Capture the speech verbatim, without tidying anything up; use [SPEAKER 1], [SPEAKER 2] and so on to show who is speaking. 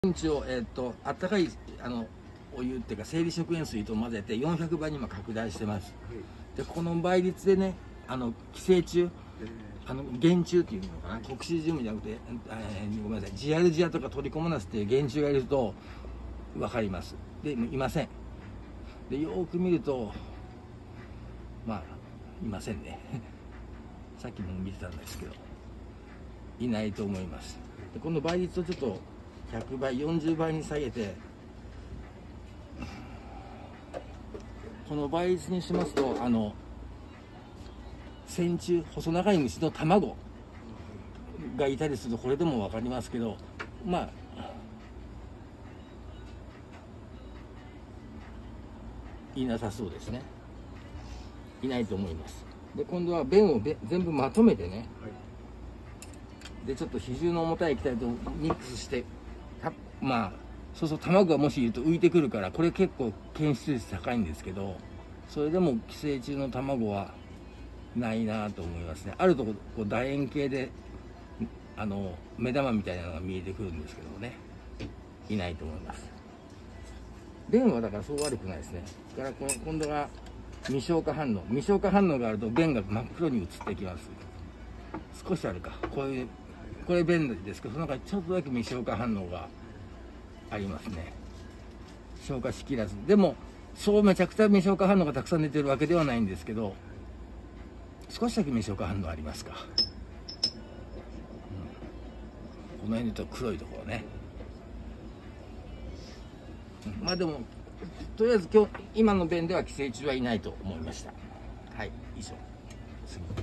[SPEAKER 1] うんちを、えー、っとあったかいあのお湯っていうか生理食塩水と混ぜてよんひゃくばいに今拡大してます。でこの倍率でね、あの寄生虫、あの原虫っていうのかな、コクシジウムじゃなくて、えー、ごめんなさい、ジアルジアとかトリコモナスっていう原虫がいると分かります。でいません。でよーく見るとまあいませんねさっきも見てたんですけどいないと思います。でこの倍率をちょっとひゃくばいよんじゅうばいに下げて、この倍率にしますと、あの線虫、細長い虫の卵がいたりするとこれでも分かりますけど、まあいなさそうですね。いないと思います。で今度は便をべ全部まとめてね、はい、でちょっと比重の重たい液体とミックスして、まあそうそう、卵がもしいると浮いてくるから、これ結構検出率高いんですけど、それでも寄生虫の卵はないなと思いますね。あるとここう楕円形であの目玉みたいなのが見えてくるんですけどもね、いないと思います。便はだからそう悪くないですね。だからこの今度は未消化反応未消化反応があると便が真っ黒に移ってきます。少しあるか、こういうこれ便ですけど、その中にちょっとだけ未消化反応がありますね。消化しきらず。でもそうめちゃくちゃ未消化反応がたくさん出てるわけではないんですけど、少しだけ未消化反応ありますか、うん、この辺で言うと黒いところね、うん、まあでもとりあえず今日今の便では寄生虫はいないと思いました。はい、以上。次。